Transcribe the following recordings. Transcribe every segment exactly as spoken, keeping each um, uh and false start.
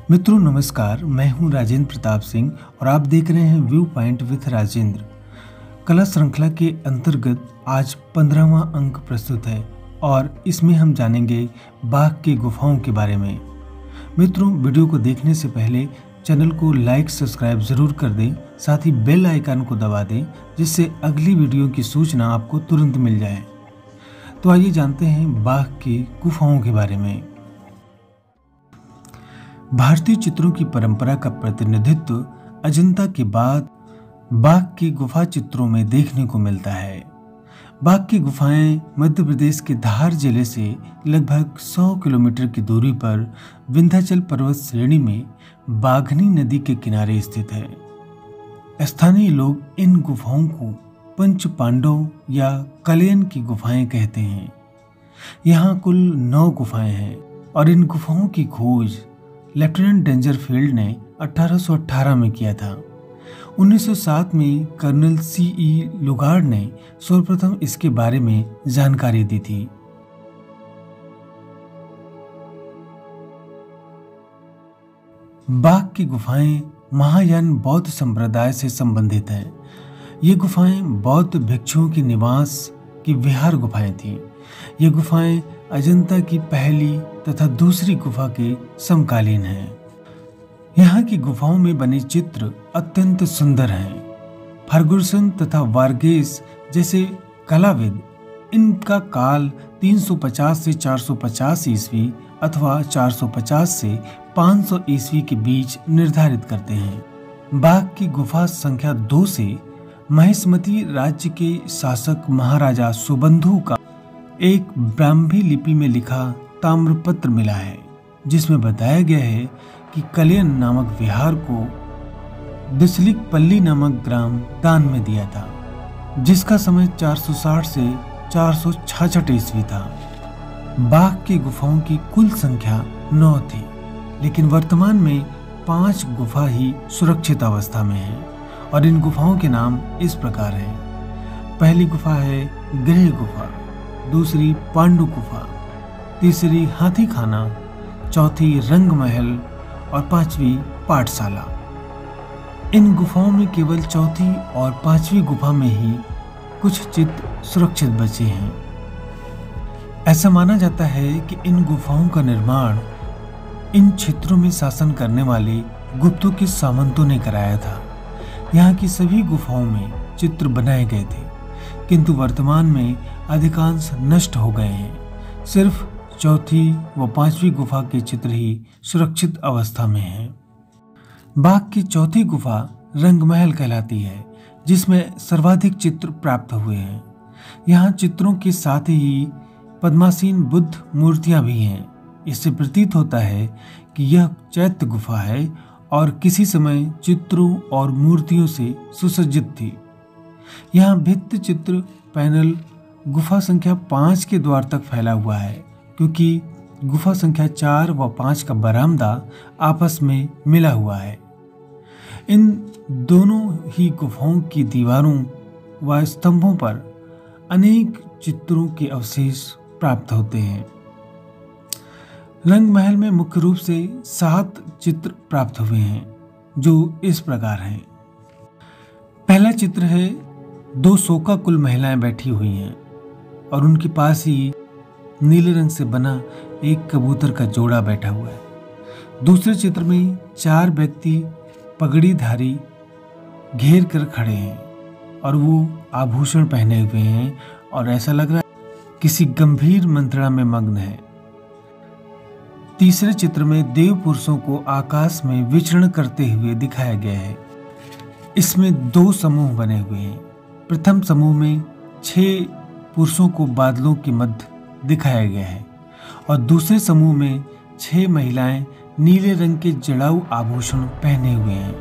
मित्रों नमस्कार, मैं हूं राजेंद्र प्रताप सिंह और आप देख रहे हैं व्यू पॉइंट विथ राजेंद्र। कला श्रृंखला के अंतर्गत आज पंद्रहवां अंक प्रस्तुत है और इसमें हम जानेंगे बाघ की गुफाओं के बारे में। मित्रों, वीडियो को देखने से पहले चैनल को लाइक सब्सक्राइब जरूर कर दें, साथ ही बेल आइकन को दबा दें जिससे अगली वीडियो की सूचना आपको तुरंत मिल जाए। तो आइए जानते हैं बाघ की गुफाओं के बारे में। भारतीय चित्रों की परंपरा का प्रतिनिधित्व अजंता के बाद बाघ की गुफा चित्रों में देखने को मिलता है। बाघ की गुफाएं मध्य प्रदेश के धार जिले से लगभग सौ किलोमीटर की दूरी पर विंध्याचल पर्वत श्रेणी में बाघनी नदी के किनारे स्थित है। स्थानीय लोग इन गुफाओं को पंच पांडव या कलयन की गुफाएं कहते हैं। यहाँ कुल नौ गुफाएं हैं और इन गुफाओं की खोज लेफ्टिनेंट डेंजरफील्ड ने अठारह सौ अठारह में किया था। उन्नीस सौ सात में कर्नल सी ई लुगार्ड ने सर्वप्रथम इसके बारे में जानकारी दी थी। बाघ की गुफाएं महायान बौद्ध संप्रदाय से संबंधित हैं। ये गुफाएं बौद्ध भिक्षुओं के निवास की विहार गुफाएं थीं। ये गुफाएं अजंता की पहली तथा दूसरी गुफा के समकालीन हैं। यहाँ की गुफाओं में बने चित्र अत्यंत सुंदर हैं। फर्गुसन तथा वार्गेस जैसे कलाविद इनका काल तीन सौ पचास से चार सौ पचास ईस्वी अथवा चार सौ पचास से पाँच सौ ईस्वी के बीच निर्धारित करते हैं। बाघ की गुफा संख्या दो से महेशमती राज्य के शासक महाराजा सुबंधु का एक ब्राह्मी लिपि में लिखा ताम्रपत्र मिला है, जिसमें बताया गया है कि कलयन नामक विहार को दिसलिक पल्ली नामक ग्राम दान में दिया था, जिसका समय चार सौ साठ से चार सौ छियासठ ईस्वी था। बाघ की गुफाओं की कुल संख्या नौ थी, लेकिन वर्तमान में पांच गुफा ही सुरक्षित अवस्था में है और इन गुफाओं के नाम इस प्रकार हैं। पहली गुफा है गृह गुफा, दूसरी पांडु गुफा, तीसरी हाथी खाना, चौथी रंग महल और पांचवी पाठशाला। इन गुफाओं में केवल चौथी और पांचवी गुफा में ही कुछ चित्र सुरक्षित बचे हैं। ऐसा माना जाता है कि इन गुफाओं का निर्माण इन क्षेत्रों में शासन करने वाले गुप्तों के सामंतों ने कराया था। यहाँ की सभी गुफाओं में चित्र बनाए गए थे, किंतु वर्तमान में अधिकांश नष्ट हो गए हैं। सिर्फ चौथी व पांचवी गुफा के चित्र ही सुरक्षित अवस्था में हैं। बाघ की चौथी गुफा रंगमहल कहलाती है, जिसमें सर्वाधिक चित्र प्राप्त हुए हैं। यहाँ चित्रों के साथ ही पद्मासीन बुद्ध मूर्तियां भी हैं। इससे प्रतीत होता है कि यह चैत्य गुफा है और किसी समय चित्रों और मूर्तियों से सुसज्जित थी। यहाँ भित्ति चित्र पैनल गुफा संख्या पाँच के द्वार तक फैला हुआ है, क्योंकि गुफा संख्या चार व पाँच का बरामदा आपस में मिला हुआ है। इन दोनों ही गुफाओं की दीवारों व स्तंभों पर अनेक चित्रों के अवशेष प्राप्त होते हैं। रंग महल में मुख्य रूप से सात चित्र प्राप्त हुए हैं, जो इस प्रकार हैं। पहला चित्र है दो शोका कुल महिलाएं बैठी हुई हैं और उनके पास ही नीले रंग से बना एक कबूतर का जोड़ा बैठा हुआ है। दूसरे चित्र में चार व्यक्ति पगड़ीधारी घेर कर खड़े हैं और वो आभूषण पहने हुए हैं और ऐसा लग रहा है किसी गंभीर मंत्रणा में मग्न है। तीसरे चित्र में देव पुरुषों को आकाश में विचरण करते हुए दिखाया गया है। इसमें दो समूह बने हुए हैं। प्रथम समूह में छह पुरुषों को बादलों के मध्य दिखाया गया है और दूसरे समूह में छह महिलाएं नीले रंग के जड़ाऊ आभूषण पहने हुए हैं।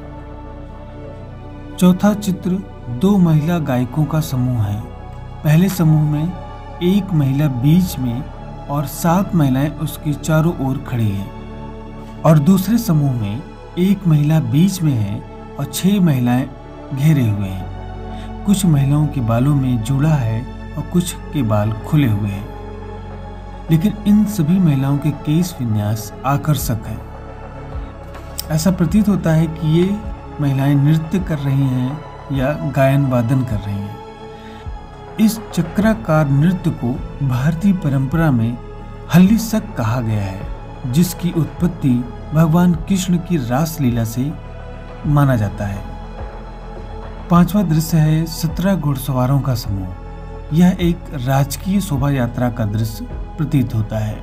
चौथा चित्र दो महिला गायकों का समूह है। पहले समूह में एक महिला बीच में और सात महिलाएं उसके चारों ओर खड़ी हैं और दूसरे समूह में एक महिला बीच में है और छह महिलाएं घेरे हुए हैं। कुछ महिलाओं के बालों में जूड़ा है और कुछ के बाल खुले हुए हैं, लेकिन इन सभी महिलाओं के केश विन्यास आकर्षक है। ऐसा प्रतीत होता है कि ये महिलाएं नृत्य कर रही हैं या गायन वादन कर रही हैं। इस चक्राकार नृत्य को भारतीय परंपरा में हल्लीसक कहा गया है, जिसकी उत्पत्ति भगवान कृष्ण की रास लीला से माना जाता है। पांचवा दृश्य है सत्रह घुड़सवारों का समूह। यह एक राजकीय शोभा यात्रा का दृश्य प्रतीत होता है।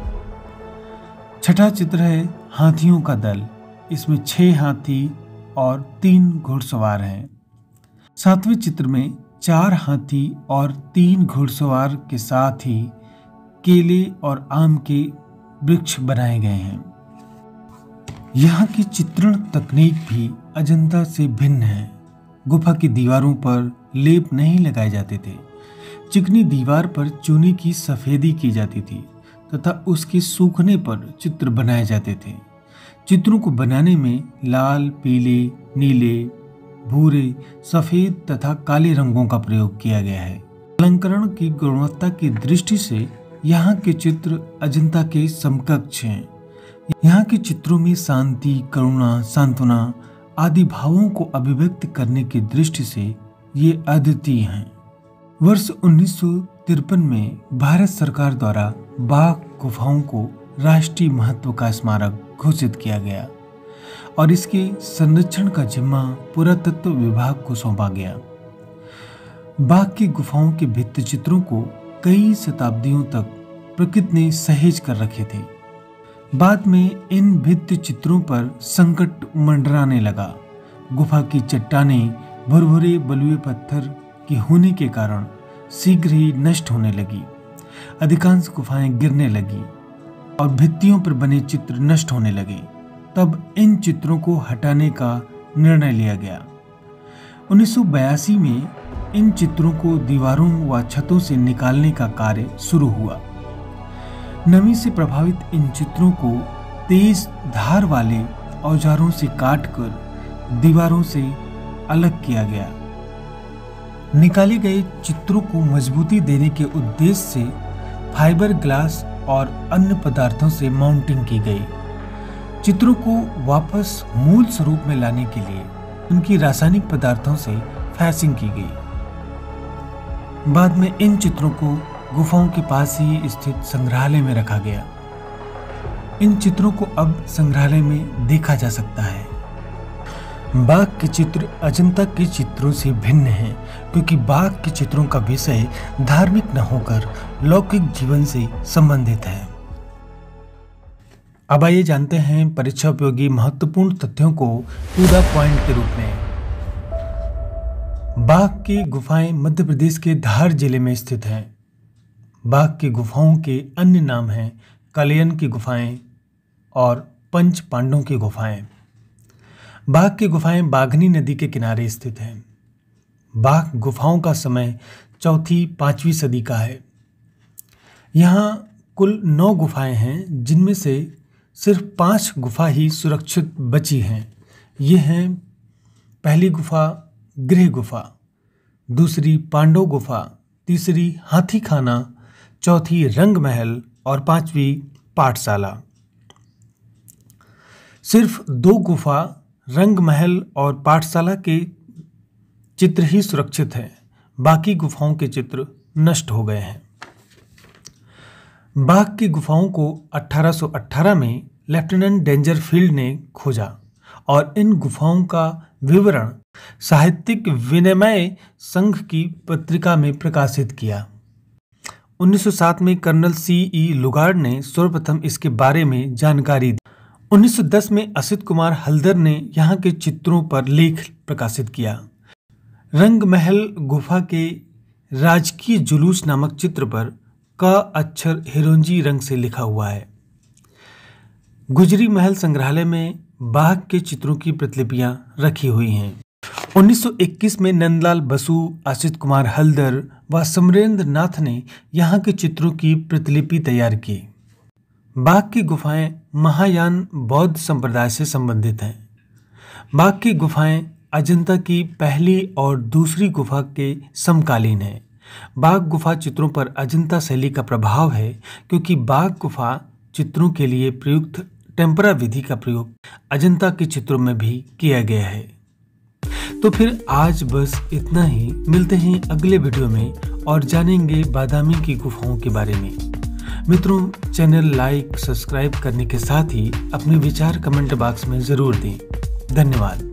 छठा चित्र है हाथियों का दल। इसमें छह हाथी और तीन घुड़सवार हैं। सातवें चित्र में चार हाथी और तीन घुड़सवार के साथ ही केले और आम के वृक्ष बनाए गए हैं। यहाँ की चित्रण तकनीक भी अजंता से भिन्न है। गुफा की दीवारों पर लेप नहीं लगाए जाते थे। चिकनी दीवार पर चूने की सफेदी की जाती थी तथा उसके सूखने पर चित्र बनाए जाते थे। चित्रों को बनाने में लाल, पीले, नीले, भूरे, सफेद तथा काले रंगों का प्रयोग किया गया है। अलंकरण की गुणवत्ता की दृष्टि से यहाँ के चित्र अजंता के समकक्ष हैं। यहाँ के चित्रों में शांति, करुणा, सांत्वना आदि भावों को अभिव्यक्त करने की दृष्टि से ये अद्वितीय हैं। वर्ष उन्नीस सौ तिरपन में भारत सरकार द्वारा बाघ गुफाओं को राष्ट्रीय महत्व का स्मारक घोषित किया गया और इसके संरक्षण का जिम्मा पुरातत्व विभाग को सौंपा गया। बाघ की गुफाओं के भित्ति चित्रों को कई शताब्दियों तक प्रकृति ने सहेज कर रखे थे। बाद में इन भित्ति चित्रों पर संकट मंडराने लगा। गुफा की चट्टानें भुरभुरे बलुए पत्थर के होने के कारण शीघ्र ही नष्ट होने लगी। अधिकांश गुफाएं गिरने लगी और भित्तियों पर बने चित्र नष्ट होने लगे। तब इन चित्रों को हटाने का निर्णय लिया गया। उन्नीस सौ बयासी में इन चित्रों को दीवारों व छतों से निकालने का कार्य शुरू हुआ। नमी से प्रभावित इन चित्रों को तेज धार वाले औजारों से काटकर दीवारों से अलग किया गया। निकाले गए चित्रों को मजबूती देने के उद्देश्य से फाइबर ग्लास और अन्य पदार्थों से माउंटिंग की गई। चित्रों को वापस मूल स्वरूप में लाने के लिए उनकी रासायनिक पदार्थों से फैसिंग की गई। बाद में इन चित्रों को गुफाओं के पास ही स्थित संग्रहालय में रखा गया। इन चित्रों को अब संग्रहालय में देखा जा सकता है। बाघ के चित्र अजंता के चित्रों से भिन्न हैं, क्योंकि बाघ के चित्रों का विषय धार्मिक न होकर लौकिक जीवन से संबंधित है। अब आइए जानते हैं परीक्षा उपयोगी महत्वपूर्ण तथ्यों को टू द पॉइंट के रूप में। बाघ की गुफाएं मध्य प्रदेश के धार जिले में स्थित हैं। बाघ की गुफाओं के अन्य नाम हैं कलयन की गुफाएं और पंच पांडवों की गुफाएं। बाघ की गुफाएं बाघनी नदी के किनारे स्थित हैं। बाघ गुफाओं का समय चौथी पांचवी सदी का है। यहाँ कुल नौ गुफाएं हैं, जिनमें से सिर्फ पांच गुफा ही सुरक्षित बची हैं। ये हैं पहली गुफा गृह गुफा, दूसरी पांडव गुफा, तीसरी हाथी खाना, चौथी रंग महल और पांचवी पाठशाला। सिर्फ दो गुफा रंग महल और पाठशाला के चित्र ही सुरक्षित हैं। बाकी गुफाओं के चित्र नष्ट हो गए हैं। बाघ की गुफाओं को अठारह सौ अठारह में लेफ्टिनेंट डेंजरफील्ड ने खोजा और इन गुफाओं का विवरण साहित्यिक विनिमय संघ की पत्रिका में प्रकाशित किया। उन्नीस सौ सात में कर्नल सी ई लुगार्ड ने सर्वप्रथम इसके बारे में जानकारी दी। उन्नीस सौ दस में असित कुमार हल्दर ने यहाँ के चित्रों पर लेख प्रकाशित किया। रंग महल गुफा के राजकीय जुलूस नामक चित्र पर क अक्षर हिरोंजी रंग से लिखा हुआ है। गुजरी महल संग्रहालय में बाघ के चित्रों की प्रतिलिपियां रखी हुई हैं। उन्नीस सौ इक्कीस में नंदलाल बसु, असित कुमार हल्दर व समरेंद्र नाथ ने यहाँ के चित्रों की प्रतिलिपि तैयार की। बाघ की गुफाएं महायान बौद्ध संप्रदाय से संबंधित हैं। बाघ की गुफाएं अजंता की पहली और दूसरी गुफा के समकालीन हैं। बाघ गुफा चित्रों पर अजंता शैली का प्रभाव है, क्योंकि बाघ गुफा चित्रों के लिए प्रयुक्त टेम्परा विधि का प्रयोग अजंता के चित्रों में भी किया गया है। तो फिर आज बस इतना ही, मिलते हैं अगले वीडियो में और जानेंगे बादामी की गुफाओं के बारे में। मित्रों, चैनल लाइक सब्सक्राइब करने के साथ ही अपने विचार कमेंट बॉक्स में जरूर दें। धन्यवाद।